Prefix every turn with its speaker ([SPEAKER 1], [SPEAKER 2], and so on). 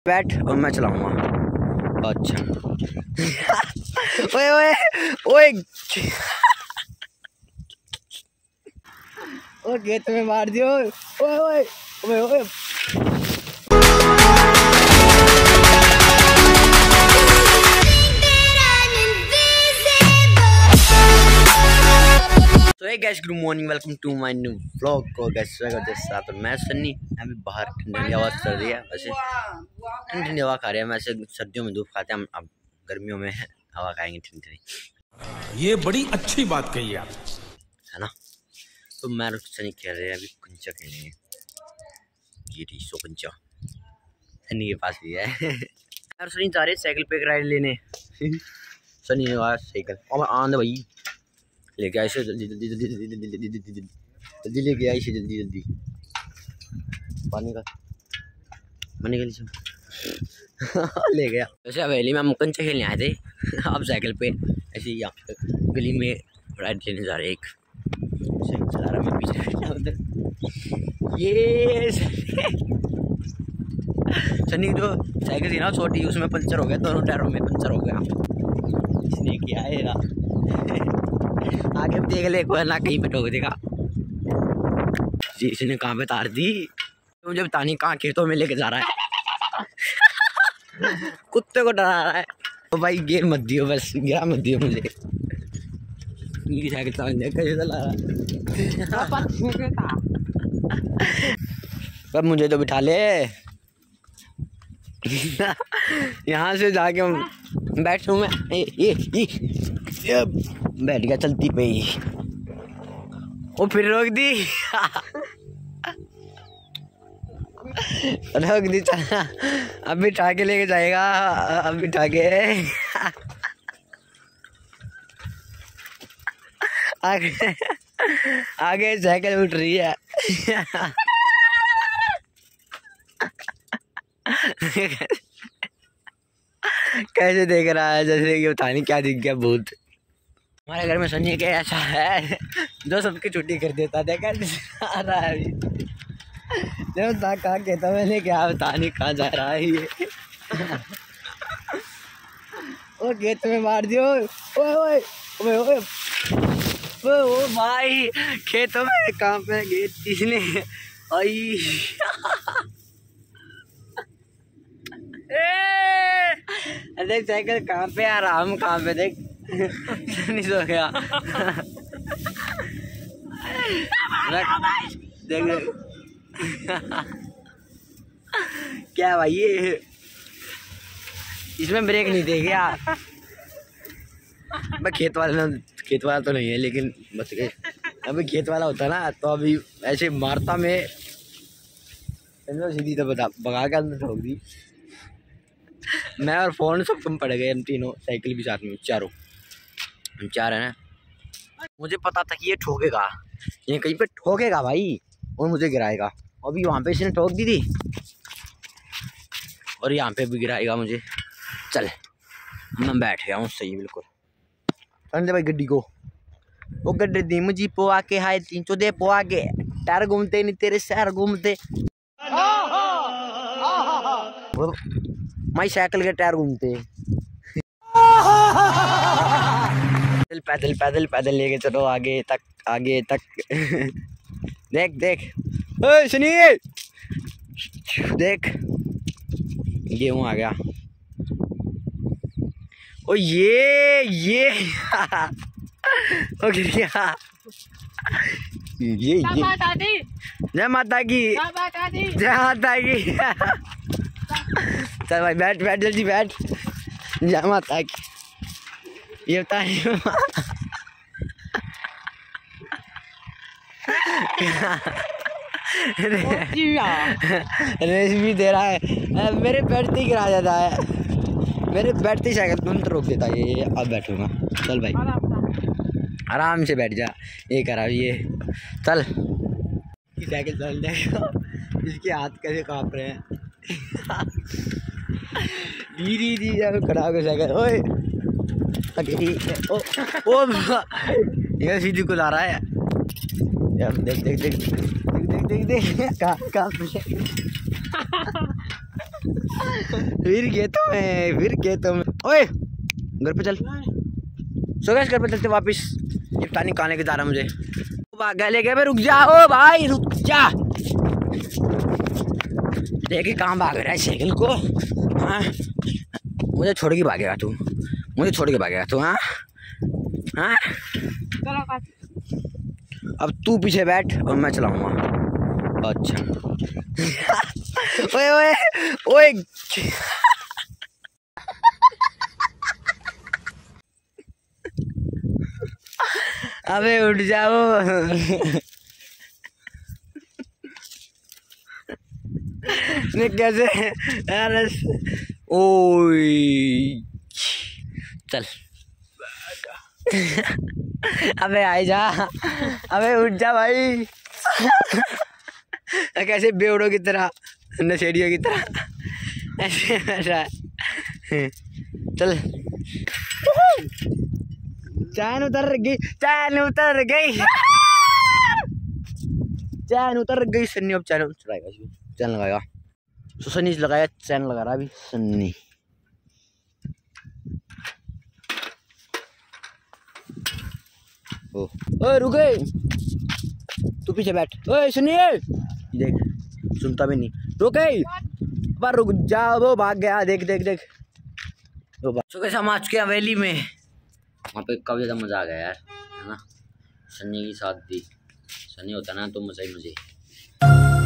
[SPEAKER 1] बैठ और मैं चलाऊंगा। अच्छा ओए ओए ओए ओ खेत में मार दियो। ओए ओए ओए ओए तो hey guys, good morning, welcome to my new vlog. को गाइस स्वागत है साथ मैं सन्नी। अभी बाहर ठंडी हवा चल रही है, वैसे ठंडी हवा खा रहे हैं। वैसे सर्दियों में धूप खाते हैं हम, अब गर्मियों में हवा खाएंगे ठंडी।
[SPEAKER 2] ये बड़ी अच्छी बात कही आप,
[SPEAKER 1] है ना। तो मैं और सनी खेल रहे हैं, अभी कंचा खेलेंगे। ये रही सो कंचा सनी के पास भी है। यार सनी जा रहे साइकिल पे राइड लेने। सनी ने आया साइकिल और आंध भाई लेके आए से जल्दी जल्दी जल्दी जल्दी जल्दी जल्दी जल्दी जल्दी लेके आई से जल्दी जल्दी पानी का मनी का ले गया। वैसे हवेली में हम कंचे खेलने आए थे, अब साइकिल पे ऐसे ही यहाँ गली में राइड लेने जा रहे। एक साइकिल चला रहा मैं पीछे उधर। ये सनी जो साइकिल थी ना छोटी, उसमें पंचर हो गया, दोनों टायरों में पंचर हो गया। इसने किया है ना आगे देख ले कोई ना कहीं पे ठोक देगा। जी इसने कहाँ पे तार दी, मुझे पता नहीं कहाँ खेतों में लेके जा रहा है। कुत्ते को डरा रहा है। तो भाई गिर मत दियो, बस गिरा मत दियो मुझे। साइकिल चला अब मुझे तो बिठा ले। यहाँ से जाके बैठूं मैं, बैठ गया चलती पे ही। वो फिर रोक दी। रोक दी, चला अब बिठा के लेके जाएगा। अब बिठा के आगे आगे साइकिल उठ रही है। कैसे देख रहा है जैसे कि पता नहीं क्या दिख गया भूत। हमारे घर में सनी के ऐसा है जो सबकी छुट्टी कर देता। देखा आ रहा है अभी जो था कहा कहता मैंने क्या पता नहीं कहाँ जा रहा है ये। ओ खेत में मार दियो। ओए ओए ओए ओए ओ भाई खेतों में कहाँ पे खेत इसने आई। देख साइकिल कहाँ पे, आराम कहाँ पे, देख नहीं सो गया। देख देख क्या भाई ये, इसमें ब्रेक नहीं दे गया। मैं खेत वाला तो नहीं है लेकिन बच गए। अभी खेत वाला होता ना तो अभी ऐसे मारता मैं सीधी तो भगा के अंदर ठोक दी। मैं और फोन सब कम पड़ गए, हम तीनों साइकिल भी साथ में, चारों हम चार है ना। मुझे पता था कि ये ठोकेगा, ये कहीं पे ठोकेगा भाई और मुझे गिराएगा। अभी वहाँ पे इसने ठोक दी थी और यहाँ पे भी गिराएगा मुझे। चल मैं बैठ गया हूँ सही बिल्कुल। समझे भाई गड्डी को, वो गड्ढे दी मुझे पोआ के हाय 300 पोआ के टायर घूमते नहीं तेरे शहर घूमते। माई साइकिल के टायर घूमते। पैदल पैदल पैदल लेके चलो आगे तक आगे तक। देख देख ओए सनी देख गेहूं आ गया। ओ ये ओ गिर गया। ये जय माता की, जय माता की। चल भाई बैठ बैठ जल्दी बैठ। जय माता की। ये बता रेस भी दे रहा है, मेरे बैठते ही गिरा जाता है, मेरे बैठते ही साइकिल तुरंत रोक देता है ये। अब बैठूंगा, चल भाई आराम से बैठ जा। ये करा ये चल साइकिल चल जाएगा। इसके हाथ कैसे काँप रहे हैं। धीरे धीरे खड़ा हो साइकिल। ओए ओ ये सीधी को ला रहा है। देख देख देख देख देख देख देख कहाँ फिर खेतों में ओए घर पे चल। सो गैस घर पे चलते वापिस, इफ्तारी खाने की तारा मुझे भाग ले गए। रुक जा ओ भाई रुक जा, देखिए कहाँ भाग रहा है साइकिल को। हाँ मुझे छोड़ के भागेगा तू, मुझे छोड़ के भागेगा तू। हाँ हाँ अब तू पीछे बैठ और मैं चलाऊंगा। अच्छा ओए ओए ओए अबे उठ जाओ। मैं कैसे यार, ओए चल अबे आई जा, अबे उठ जा भाई। कैसे बेवड़ों की तरह, नशेड़ियों की तरह ऐसे कर रहा है। चल चैन उतर गई, चैन उतर गई, चैन उतर गई। सन्नी अब चैन चलाएगा, चैन लगाएगा। तो सन्नी लगाया, चैन लगा रहा अभी सन्नी। ओए रुक गए, तू पीछे बैठ। ओए सन्नी देख, सुनता भी नहीं। रुक गई पर रुक जा, वो भाग गया। देख देख देख तो कैसे हम आ चुके हैं हवेली में। वहाँ पे काफ़ी ज़्यादा मज़ा आ गया यार, है ना। सन्नी की साथ भी, सन्नी होता ना तो मज़ा ही मज़े।